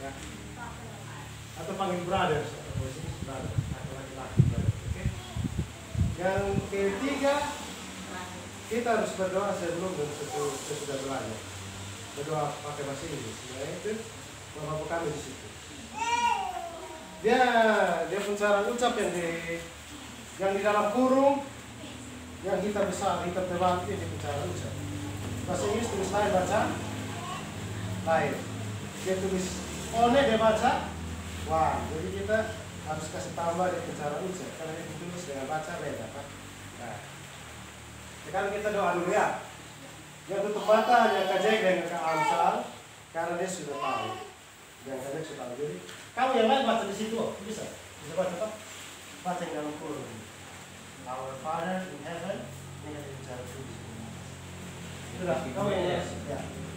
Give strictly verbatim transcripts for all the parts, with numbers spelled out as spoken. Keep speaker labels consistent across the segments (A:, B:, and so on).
A: ya. Atau panggil brothers, atau posisi brothers, atau laki-laki brothers. Oke. Okay? Yang ketiga, kita harus berdoa sebelum dan sesudah belajar. Berdoa pakai bahasa Inggris. Ya itu Bapak kami di situ. Dia dia pencara ucap yang di yang di dalam kurung, yang hitam besar, hitam tebal itu di pencara ucap. Bahasa Inggris tulis lain, baca lain. Dia tulis one, dia baca wah. Jadi kita harus kasih tambah di pencara ucap karena dia tulis dengan baca beda, Pak. Nah, sekarang kita doa dulu ya. Yang tutup mata hanya Kajek dan Kak Amsal karena dia sudah tahu. Yang Kajek sudah tahu. Jadi kamu yang lain baca di situ, bisa? Bisa baca Pak? Baca yang dalam kurung. Our Father in Heaven, ini yang bicara tulis. Sudah, kamu yang yes. Ya.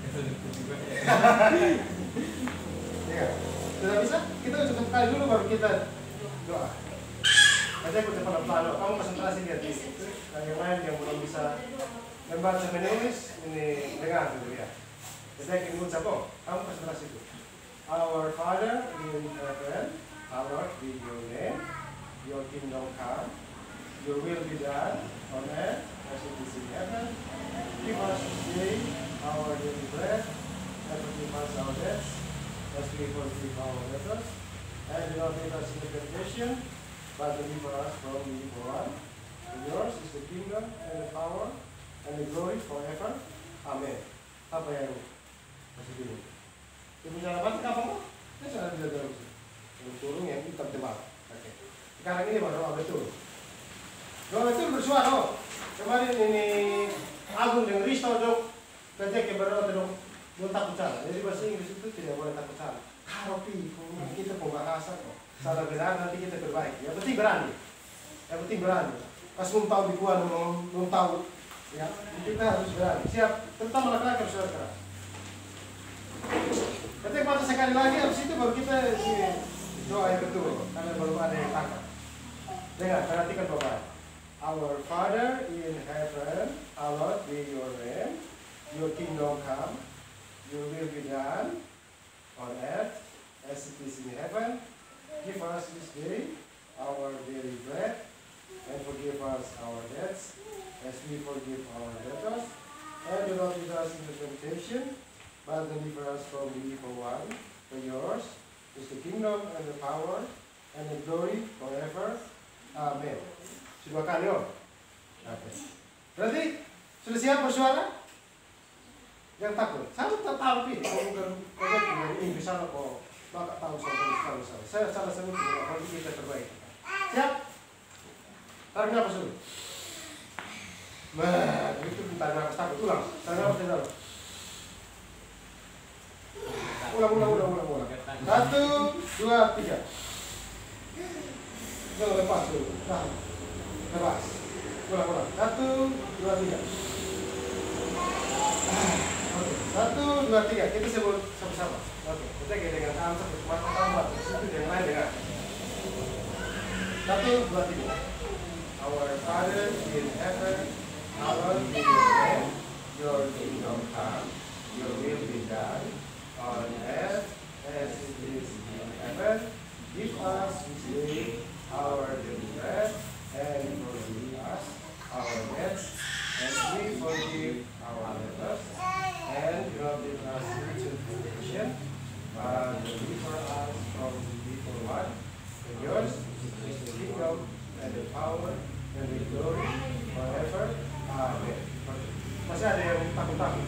A: Ya. Sudah bisa? Kita cukup kali dulu baru kita doa. Kajek udah pelan-pelan. Kamu konsentrasi lihat di situ. Dan yang lain yang belum bisa membaca menulis ini dengar dulu ya. Jadi ini ucap oh, kamu konsentrasi dulu. Our Father in heaven, hallowed be your name. Your kingdom come. Your will be done on earth as it is in heaven. Give us this day our daily bread, and forgive us our debts, as we forgive our debtors. And do not lead us into temptation, but deliver us from the evil one. And yours is the kingdom and the power and the glory forever. Amen. Apa yang masih bingung? Ibu cara baca apa kok? Saya sudah bisa terus. Yang turun yang hitam tebal. Oke. Sekarang ini baru doa betul. Doa betul bersuara. Oh. Kemarin ini Agung dengan Risto dong. Kajek yang berdoa dong. Belum takut cara. Jadi bahasa Inggris itu tidak boleh takut cara. Karopi, kita pembahasan kok. Salah benar nanti kita perbaiki. Yang penting berani. Yang penting berani. Pas belum tahu di kuan, belum tahu. Ya, kita harus berani. Siap. Terutama laki-laki harus bergerak. Ketika baca sekali lagi, habis itu baru kita doa yang betul. Karena baru ada yang tangkap. Dengar, perhatikan Bapak. Our Father in heaven, hallowed be your name. Your kingdom come. Your will be done on earth as it is in heaven. Give us this day our daily bread, and forgive us our debts as we forgive our debtors. And do not lead us into temptation, but deliver us from the evil one. For yours is the kingdom and the power and the glory forever. Amen. Sudah kali oh. Oke. Berarti sudah siap bersuara? Yang takut. Saya tak tahu pi. Kalau bukan kalau dari Inggris sana kok bakal tahu soal soal. Saya salah satu kalau kita terbaik. Siap? Tarik nafas dulu. Nah, itu tarik nafas takut. Ulang. Tarik nafas dulu. Ulang, ulang, ulang, ulang, ulang. Satu, dua, tiga. Jangan lepas dulu. Nah, lepas. Ulang, ulang. Satu, dua, tiga. Oke. Satu, dua, tiga. Kita sebut sama-sama. Oke. Kita kayak dengan tangan satu mata tambah. Itu yang lain dengan. Satu, dua, tiga. Our Father in heaven, hallowed be your name. Your kingdom come. Your will be done on earth as it is in heaven. Give us this day our daily bread, and forgive us our debts as we forgive our debtors. And do not lead us into temptation, but deliver us from the evil one. And yours is the kingdom and the power and the glory forever. Amen. Masih ada yang takut-takut?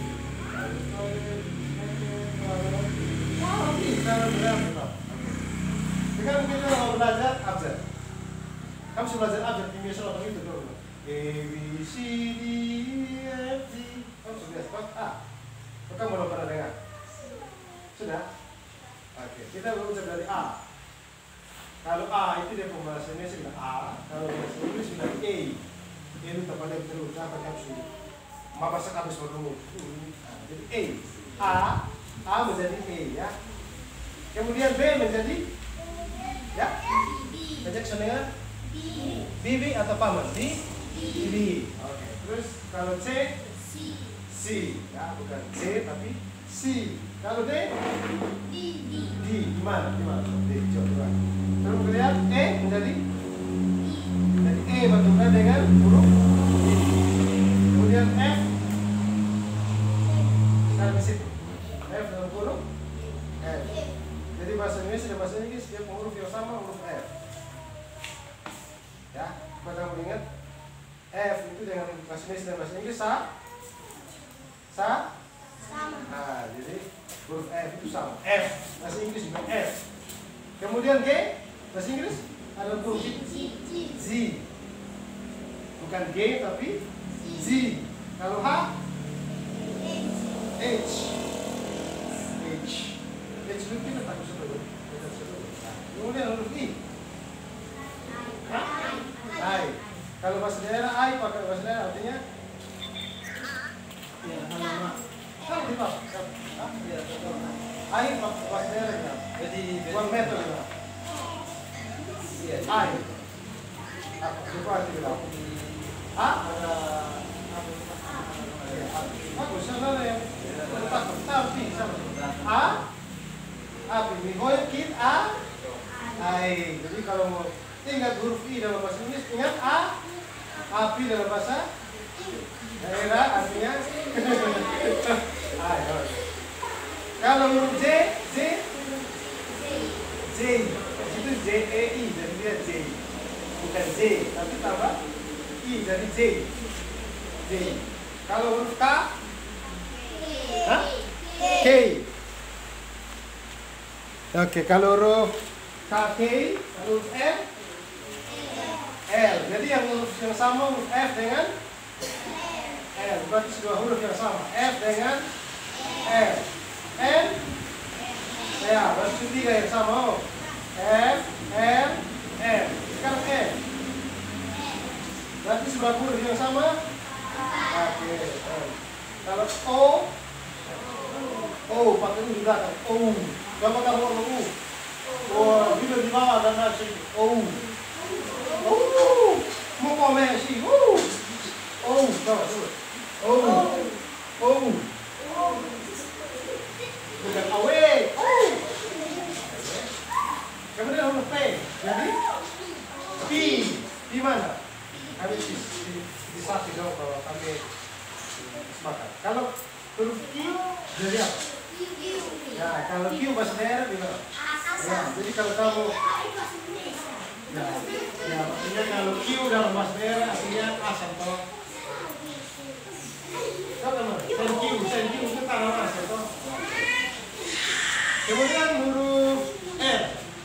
A: Wow, bisa benar-benar. Sekarang kita mau belajar abjad. Kamu sudah belajar abjad di Indonesia atau itu dulu? A, B, C, D, E, F, G. Kamu sudah biasa A. Kamu belum pernah dengar? Sudah? Oke, kita berusaha dari A. Kalau A itu dia pembahasannya sudah A. Kalau bahasa Inggris sudah A. Itu tempatnya terus apa kamu sudah? Maka kamu sudah dulu. Jadi A. A, A menjadi A ya. Kemudian B menjadi ya. Baca kesenangan B, B atau paman? B, B. Oke. Terus kalau C, C ya, bukan C tapi C. Kalau D? D. D. Gimana? Gimana? D. Coba. Terus kemudian E menjadi? Jadi E bertukar dengan huruf D. Kemudian F. Sekarang di situ. F dalam huruf F. Jadi bahasa Indonesia dan bahasa Inggris dia huruf yang sama, huruf F. Ya, supaya kamu ingat F itu dengan bahasa Indonesia dan bahasa Inggris sa, sa, sama. Nah, jadi huruf F itu sama. F bahasa Inggris juga F. Kemudian G bahasa Inggris ada huruf Z. Z. Bukan G tapi Z. Kalau H H. H. H itu kita tak usah dulu. Kemudian huruf I. I. Kalau bahasa daerah I pakai bahasa daerah artinya ya nama. Tahu di Pak? Ah, iya, betul. I pakai bahasa daerah ya. Jadi one meter ya. Iya, I. Apa coba tidak? Ah, ada bagus, saudara yang takut tapi sama. A, api, mihoy kit A, I. Jadi kalau mau ingat huruf I dalam bahasa Inggris, ingat A, api dalam bahasa daerah artinya I. Kalau huruf J, J, J, itu J E I, jadi dia J, bukan J, tapi tambah I, jadi J, J. Kalau huruf K, Hah? K. Oke, kalau huruf K, K, kalau huruf M, L. Jadi yang huruf yang sama huruf F dengan L. Berarti dua huruf yang sama. F dengan L. N, ya, berarti tiga yang sama. Oh. F, L, M. Sekarang M. Berarti sebelah huruf yang sama. Oke. M. Kalau O, O pakai U di belakang. O. Coba kamu ngomong U. Wah, bila di bawah dan nasi. O. O. Mau komen sih. O. O. Coba coba. O. O. Bukan awe. O. Kemudian huruf P. Jadi P. Di mana? Kami di di sapi dong kalau kami sepakat. Kalau huruf Q jadi apa? Ya, kalau Q bahasa daerah gimana? Ya, jadi kalau kamu ya, ya maksudnya kalau Q dalam bahasa daerah artinya asal toh. Tahu teman? Sen Q, sen Q itu tanah asal toh. Kemudian huruf R.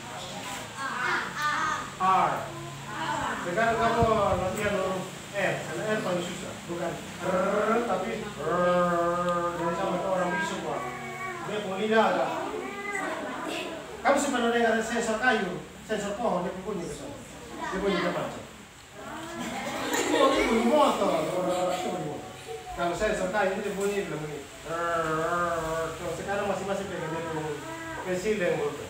A: R. Sekarang kamu latihan huruf R, karena R paling susah, bukan R tapi R. Jadi sama itu orang bisu kok. Dia punya lidah agak. Kamu pernah dengar ada sensor kayu, sensor pohon dia bunyi ke sana. Dia bunyi ke mana? Oh, itu bunyi motor. Kalau sensor kayu itu dia bunyi bilang bunyi. Terus sekarang masing-masing pegang dia pensil dan bulpen.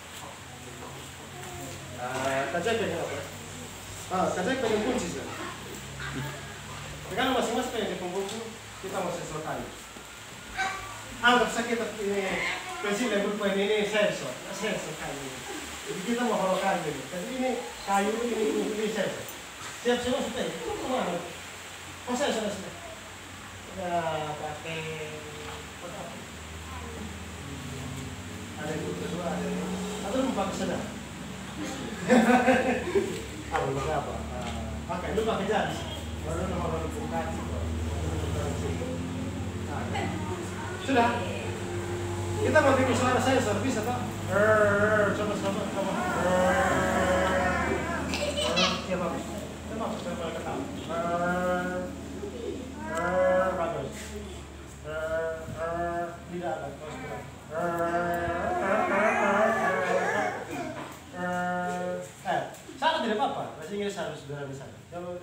A: Kajak pegang apa? Ah, kajak pegang kunci sih. Sekarang masing-masing pegang pembuku, kita mau sensor kayu. Anggap saja kita ini pensil dan bulpen ini sensor, sensor kayu. Jadi kita mau horor kayu ini. Jadi ini kayu ini ini, ini sensor. Siap semua sudah. Itu kemana? Oh sensor sudah. Ya pakai ada yang butuh dua, ada yang atau lu pakai sedang. Ah, lu pakai apa? Pakai lu pakai jas. Baru nomor baru buka. Sudah. Kita mau bikin suara sensor bisa toh? Coba coba coba. Ya bagus. Kita mau coba ketawa. Bagus. Tidak ada. Salah tidak apa-apa. Bahasa Inggris harus sederhana di sana. Coba.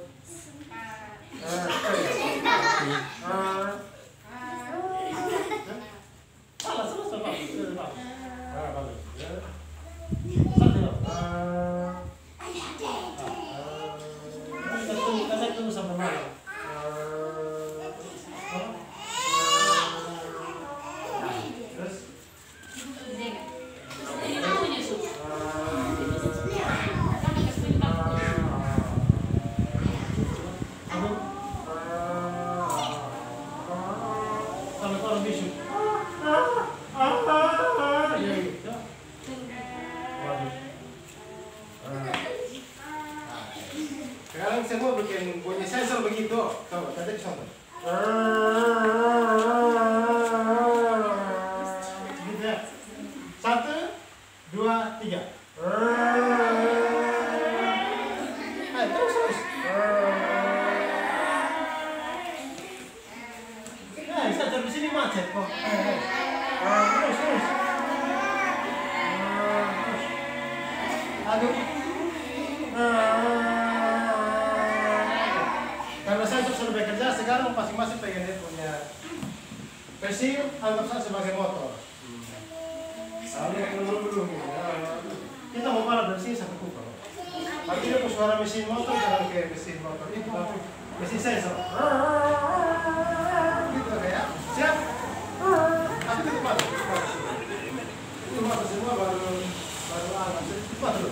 A: Salah, salah, salah. Ah, bagus. Salah tidak. Kita tunggu sampai mana? Terus Baca contoh. Gitu ya. Satu, dua, tiga. Nah, terus terus. Nah, bisa dari sini macet kok. Terus terus. Aduh. Karena saya sudah bekerja, sekarang masing-masing pengen dia punya pensil, anggap saya sebagai motor. Lalu belum-belum kita mau balap dari sini sampai Kupang. Tapi dia mau suara mesin motor, jangan kayak mesin motor itu, tapi mesin sensor. Gitu kayak, siap? Aku tutup mata. Itu mata semua baru baru angkat, cepat dulu.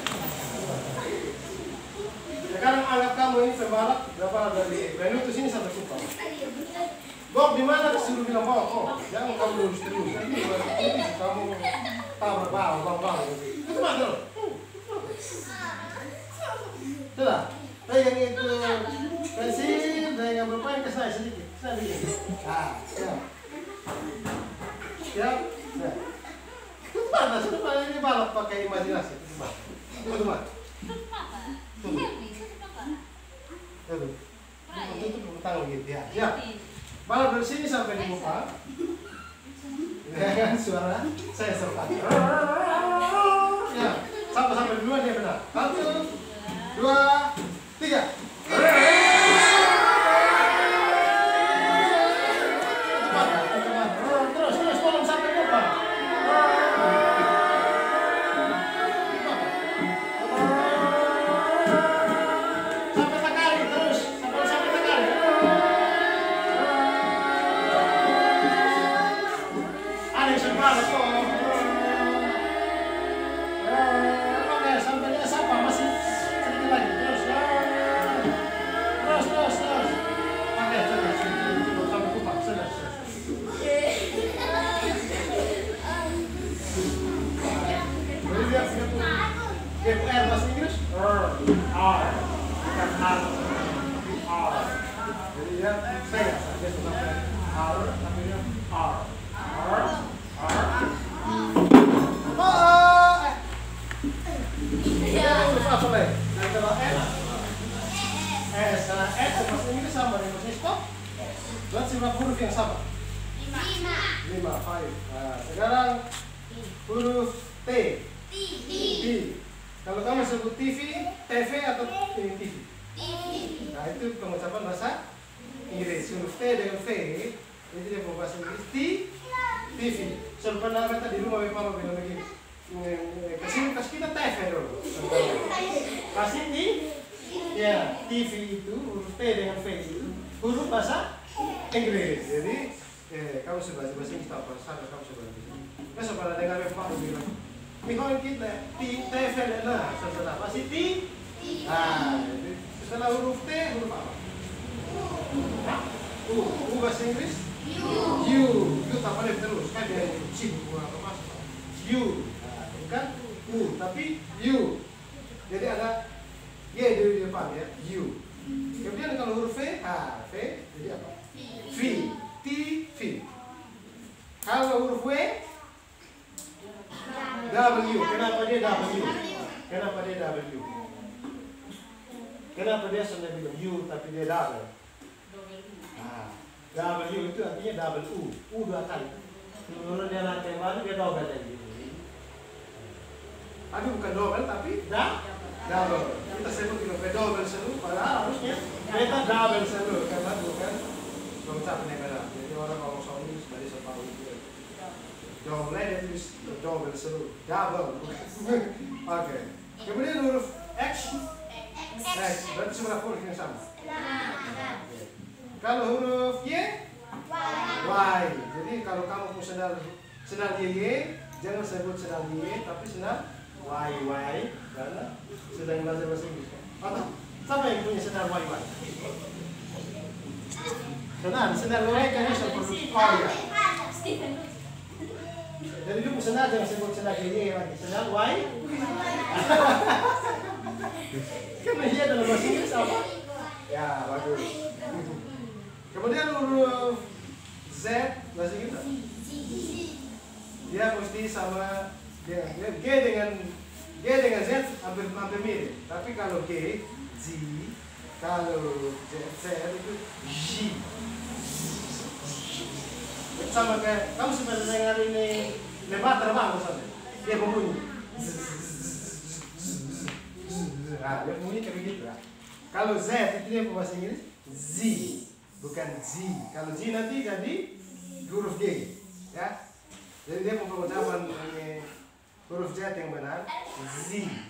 A: Sekarang anggap kamu ini pembalap, berapa dari Benlutu sini sampai Kupang. Bob di mana disuruh bilang bawa kok, jangan kamu lurus terus. Ini ini kamu tabrak bawah, bawah, bawah. Itu mana dulu? Sudah, pegang itu pensil, pegang bermain ke saya sedikit, saya bikin. Ah, siap, siap, siap. Itu mana? Sudah mana ini balap pakai imajinasi? Itu mana? Itu mana? Tuh. Tuh. Tutup tangan gitu ya. Siap. Balap dari sini sampai di muka. Dengan suara saya serta. Ya, sampai sampai duluan dia benar. Satu, dua, tiga. Terus terus tolong sampai muka. Sampai sekali terus, sampai sampai sekali. Ada yang sudah balap kok. Oke, sampai dia siapa masih sedikit lagi. Terus, terus, terus, terus. Oke, sudah, sudah, sampai Kupang, sudah, sudah. Jadi dia punya tuh game R bahasa Inggris. R, R, bukan R, R. Jadi dia saya, dia sudah R, tapi dia R, R. Apa lagi? Antara S, S, S bahasa Inggris sama dengan bahasa stop. Berarti berapa huruf yang sama?
B: Lima.
A: Lima, five. Nah, sekarang huruf T.
B: T.
A: T. Kalau kamu sebut T V, T V atau T V?
B: T V.
A: Nah, itu pengucapan bahasa Inggris. Huruf T dengan V, itu dia bahasa Inggris. T, T V. Sudah pernah kata di rumah mama bilang begini. Kasih kasih kita T V dulu. Kasih T, ya T V itu huruf T dengan V itu huruf bahasa Inggris. Jadi eh, kamu sudah bahasa Inggris apa? Sana kamu sudah bahasa. Besok pada dengar Pak bilang, mikon kita T T V nah setelah pasti T. Nah, setelah huruf T huruf apa? U, U bahasa Inggris? U. U, U tak boleh terus kan dia sibuk apa mas? U. Bukan U, tapi U. Jadi ada Y di depan ya, U. Kemudian kalau huruf V, ah, V jadi apa? V, T, V. Kalau huruf W, W. Kenapa dia W? Kenapa dia W? Kenapa dia sudah bilang U tapi dia double? Nah, W itu artinya double U, U dua kali. Kalau dia nanti baru dia double lagi. Tapi bukan double, tapi da, double. Kita sebut itu double selalu, padahal harusnya beta double selalu karena bukan pengucapan yang benar. Jadi orang kalau soal ini sudah bisa tahu itu. Double dia tulis double selalu, double. Oke. Kemudian huruf X, X berarti semua huruf yang sama. Kalau huruf Y, Y. Jadi kalau kamu mau sendal sendal Y, jangan sebut sendal Y, tapi sendal Y, Y, karena sedang belajar bahasa Inggris. Atau siapa yang punya sendal Y, Y? Senang, sendal Y kan bisa produksi oh ya. Jadi dulu sendal jangan sebut sendal Y lagi, sendal Y. Karena dia dalam bahasa Inggris apa? Ya bagus. Kemudian huruf Z bahasa Inggris dia mesti sama dia, dia, G dengan G dengan Z hampir hampir mirip. Tapi kalau G Z, kalau Z, Z itu J. Sama kayak kamu sebenarnya dengar ini lebar terbang misalnya, dia berbunyi. Nah, dia berbunyi kayak gitu. Kalau Z itu dia bahasa Inggris Z, bukan Z. Kalau Z nanti jadi huruf G, ya. Jadi dia pengucapan huruf Z yang benar Z.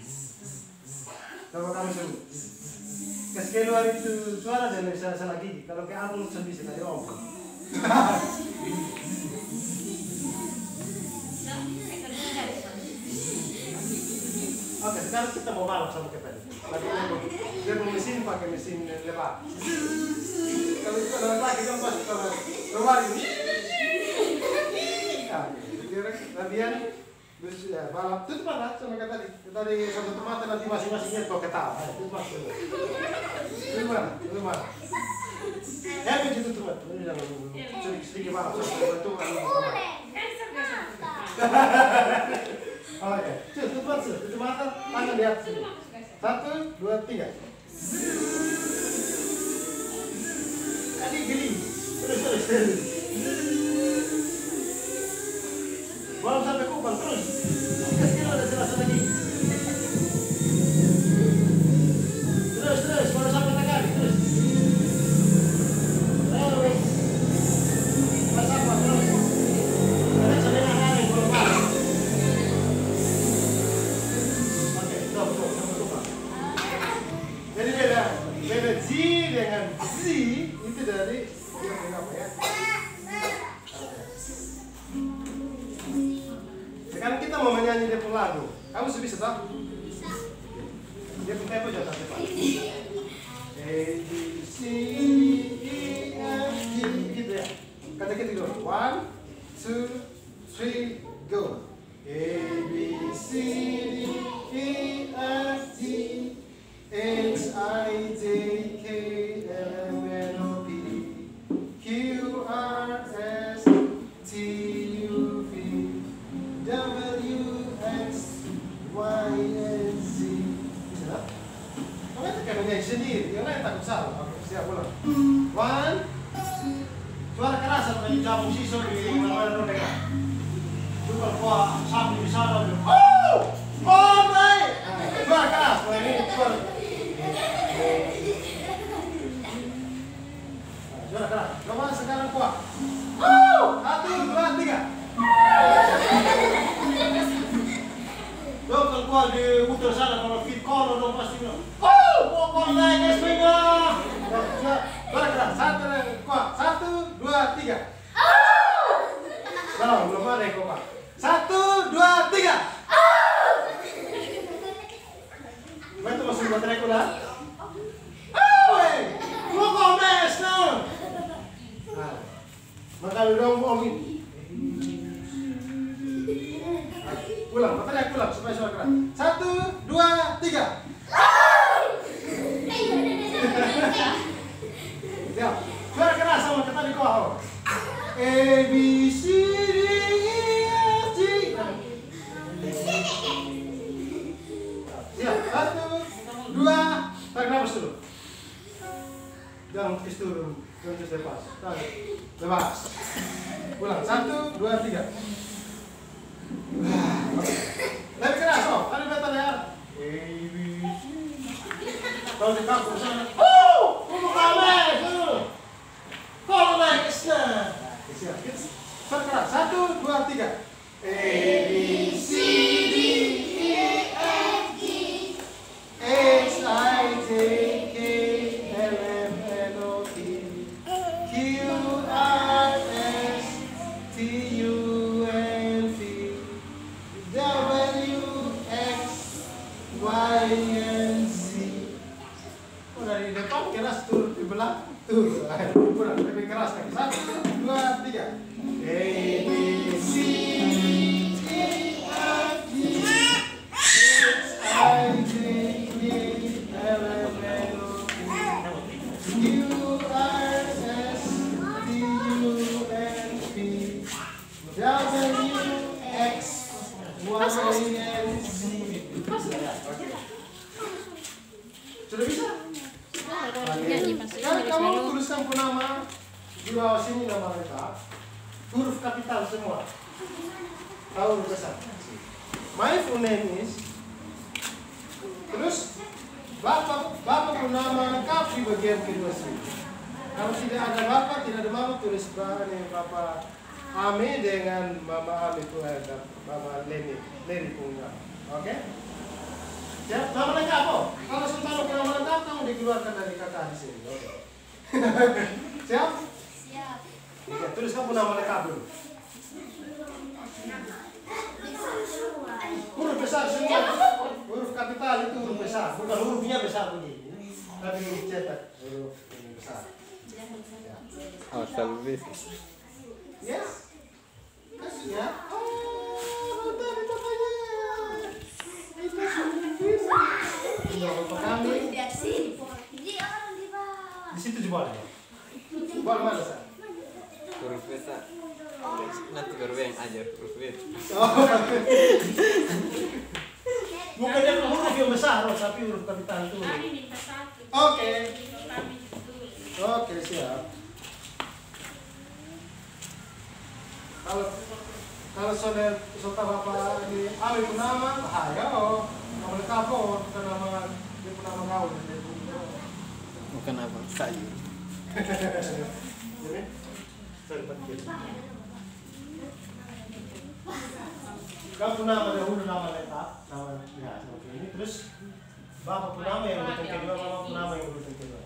A: Coba kamu sebut. Kasih keluar itu suara dan bisa salah gigi. Kalau kayak album bisa tadi om. Oke, sekarang kita mau balap sama kita tadi. Tadi dia mau mesin pakai mesin lebar. Kalau itu ada lagi kan pasti kalau keluar ini. Latihan terus ya balap tutup mata sama kayak tadi. Tadi satu mata nanti masing-masingnya kau ketawa. Tutup mata. Tutup mata. Tutup mata. Ya begitu tutup mata. Ini jangan sedikit sedikit balap sampai Batu kan. Oke, tutup mata, tutup mata, tangan di atas. Satu, dua, tiga. Tadi geli. Terus terus terus. Belum sampai kupang terus. Kecil ada serasa lagi. Terus terus baru sampai tangan terus. Terus. Pas apa terus. Ada setengah hari belum masuk. Oke, stop stop sampai kupang. Jadi beda beda Z dengan Z itu dari dia punya apa ya? Sekarang kita mau menyanyi dia pun lagu. Kamu sudah bisa tak? Dia pun tempo jangan cepat. A B C D E F G gitu ya. Kata kita dulu. One, two, three, go. A B C D E F G H I J K L M N O P Q R S T U V W X Y and Z. Bisa tak? Kamu itu kayak menyanyi sendiri, yang lain takut salah. Oke, siap ulang. One, suara keras atau yang jauh siswa di mana-mana dong dengar. Itu kalau kuah sapi di sana, oh, oh baik. Suara keras, kalau ini suara. Suara keras. Coba sekarang kuah. Oh, satu, dua, tiga. Dong kalau gua di utar sana kalau fit call dong pasti bilang, oh, pokok naik es pindah. Bergerak satu, kuat satu, dua, tiga. Belum belum ada yang kuat. Satu, dua, tiga. Betul masuk buat rekula. Oh, eh, pokok mes no. Nah, maka dong omongin. Ulang, makanya ulang supaya suara keras. Satu, dua, tiga. Ya, suara keras sama kata di bawah. A B C D E F G. Ya, satu, dua, tarik nafas dulu. Jangan kis turun, jangan kis lepas. Tarik, lepas. Ulang, satu, dua, tiga. Lebih keras, oh, ada betul ya. Kalau di kampung sana, oh, kamu kalah, tuh. Kalau naik sana, siap, keras, satu, dua, tiga. A B C D E F G H I J K L M N O P Q R S T U W X Y and Z. Udah Sudah bisa? Sekarang kamu tuliskan nama di bawah sini nama lengkap, huruf kapital semua. Tahu huruf besar. My full name is. Terus bapak bapak pun nama lengkap di bagian kedua sini. Kalau tidak ada bapak, tidak ada mama, tulis ini bapak Ame dengan mama Ame itu ada mama Leni, Leni punya. Oke? Ya, nama lengkap apa? Kalau sementara nama lengkap kamu dikeluarkan dari kata di sini. Oke. Siap?
B: Siap.
A: Oke, tulis kamu nama lengkap dulu. Huruf besar semua. Huruf kapital itu huruf besar, bukan hurufnya besar begini. Tapi huruf cetak huruf ini besar.
C: Oh, service.
A: Yes. Kasih ya. Oh, udah ditanya. Itu bisa. Iya, bapak kami.
B: Di sini. Di orang di bawah.
A: Di situ jebol ya. Jebol mana sih?
C: Huruf besar. Nanti baru yang ajar huruf besar.
A: Oh. Bukan yang huruf yang besar, tapi huruf kapital itu. Oke. Oke, siap. Kalau kalau saudara saudara bapak di Ami pun nama, bahaya oh. Kamu lengkap oh, bukan nama dia pun nama kau.
C: Bukan apa? Sayur.
A: Ini, sorry penting. Kamu pun nama dahulu nama lengkap, nama ya seperti ini. Terus bapak pun nama yang urutan kedua, mama pun nama yang urutan kedua.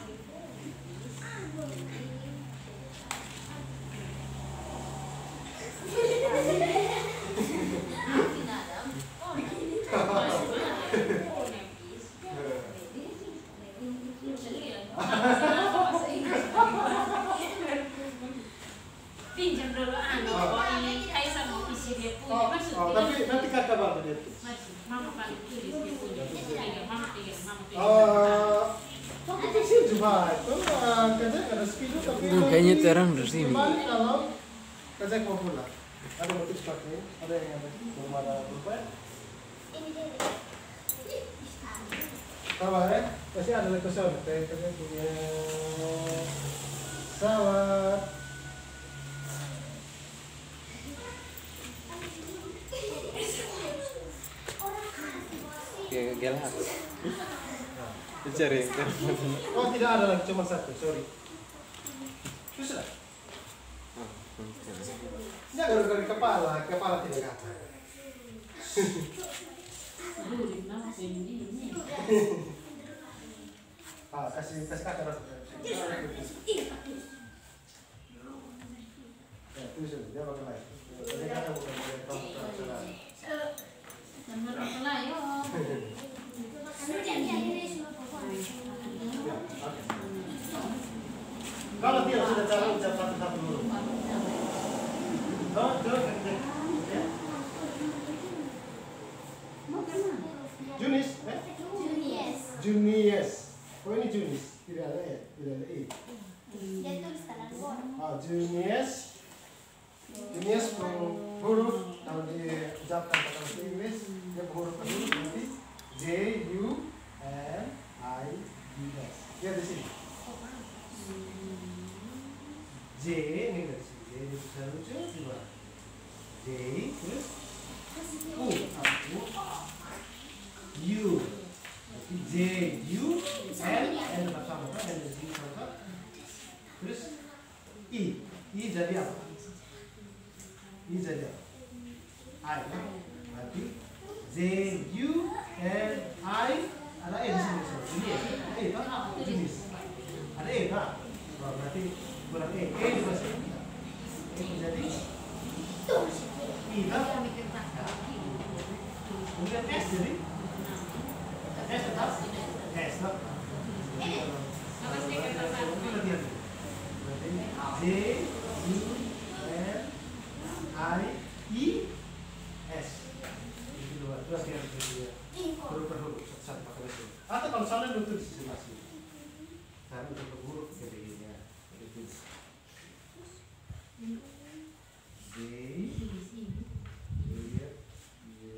D: Pinjam dulu anu, oh ini Kaisar mau isi dia punya, maksud
A: Oh, tapi nanti kakak bantu dia.
D: Mama paling tulis dia punya, iya mama iya mama iya.
A: Oh, tapi kecil juga itu, kadang ada sepuluh tapi.
C: Kayaknya terang dari sini.
A: Kembali kalau kadang mau pulang, ada motif pakai, ada yang ada belum ada berubah.
B: Ini dia.
A: Sama ya, pasti ada lagi kesana, kadang punya sawah.
C: Kayak gelas. Dicari yang terang.
A: Oh tidak ada lagi, cuma satu, sorry. Susah. Jangan dari kepala, kepala tidak kata. Ah, kasih kasih kakak rasa. Ya, tulis dulu, dia pakai lagi. Jadi kakak bukan pakai kamu. Kalau dia sudah cara ucap satu-satu dulu. Oh, jangan ya. Junis, eh?
B: Junius.
A: Junius. Oh ini Junis, tidak ada e, tidak ada e.
B: Dia tulis tangan gua.
A: Ah, Junius. Junius huruf kalau diucapkan pakai bahasa Inggris dia huruf huruf nanti J U N I S. Ya di sini. J ini dari sini. J itu bisa lucu juga. J terus U U J U N N sama kan N dari sini sama terus I I jadi apa? I jadi apa? I kan? Berarti Z U N I ada E di sini ini ya E kan? Jenis ada E kan? Berarti kurang E E di bahasa kita E menjadi I kan? Kemudian S jadi S tetap S tetap J U N I I S itu dua itu artinya huruf per huruf satu pakai mesin atau kalau salah untuk di sisi masih karena untuk huruf gedenya itu J J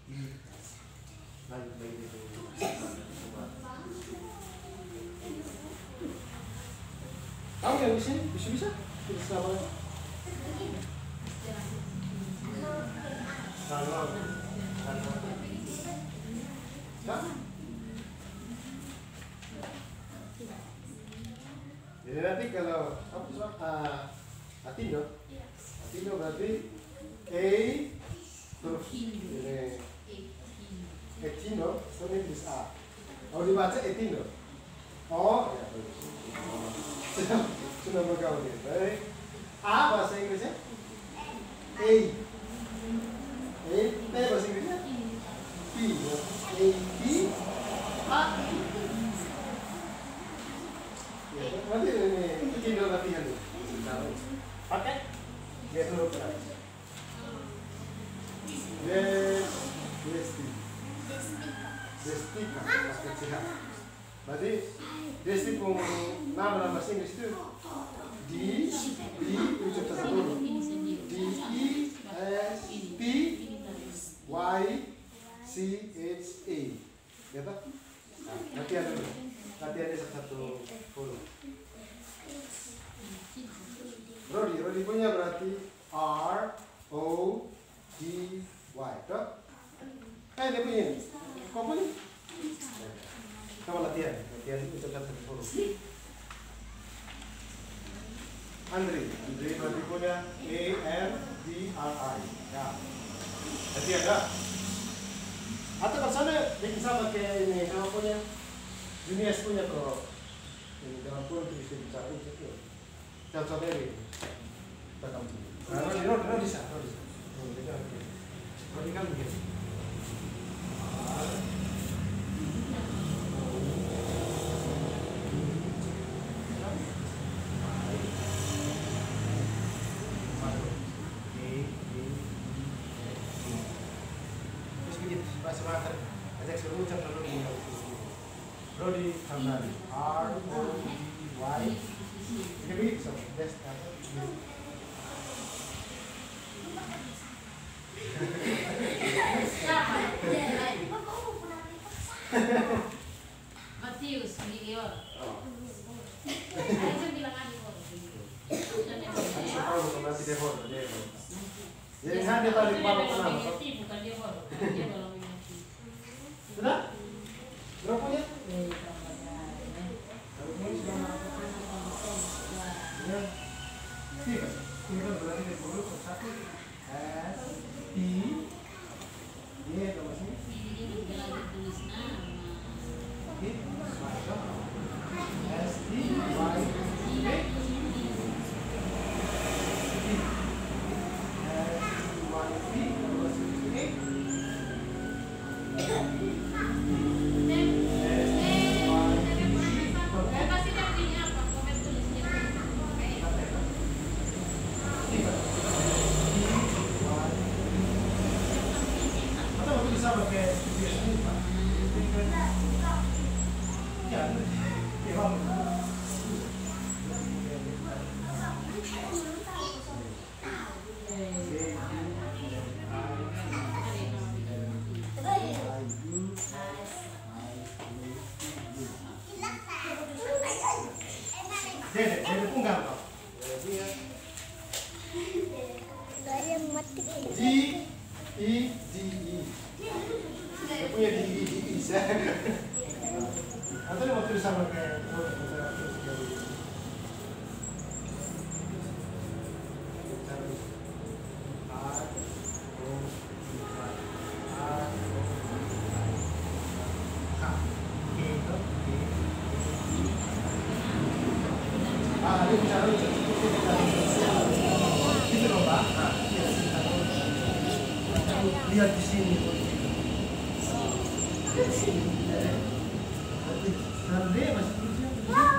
A: Lanjut lagi itu. Tahu yang di sini bisa bisa bisa apa? Kalau jadi nanti kalau apa itu uh, Atindo, Atindo berarti A terus ini Etindo, so ini A. Kalau dibaca Etindo. Oh, ya bagus. Sudah sudah bergaul ya. Baik. A bahasa Inggrisnya? A. A. T bahasa Inggrisnya? P. A. P. A. Ya, nanti ini Etindo latihan dulu. Pakai? Dia dulu keras. Yes. Desti. Destika. Pakai C H. Berarti Desti pun nama nama bahasa Inggris itu D, D, ucap satu dulu. D, E, S, T, Y, C, H, A. Ya tak? Nah, latihan dulu. Latihannya satu huruf. Rodi, Rodi punya berarti R, O, D, Y. Tak? Eh, dia punya. Kau punya? Kamu latihan, latihan ucap satu huruf. Andri, Andri berarti punya A, N, D, R, I. Ya. Jadi ada. Atau kalau sana bikin sama kayak ini, kalau punya Junius punya kok. Ini dalam pun itu bisa bicara itu. Contohnya ini. Kita kamu. Nah, Rodi, Rodi, Rodi bisa, Rodi bisa. Rodi kan begini. Semangat, ajak seluruh ucap dulu Rodi kembali R O D Y. Ini bisa, yes,
D: Matius, Miguel. Ayo bilang aja kok.
A: Oh, nanti dia hor, dia hor. Jadi kan dia tadi baru kenal.
D: Bukan dia hor, dia kalau
A: sudah? Berapa punya? Tiga. Tiga berarti dari dulu satu. S T. Ini apa sih?
D: tulis nama.
A: Oke. S T Y E. Dede, dede punggang kok. D, E, D, E. Dia punya D, E, D, E. Nanti dia mau tulis sama kayak lihat di sini. Nanti masih tulisnya.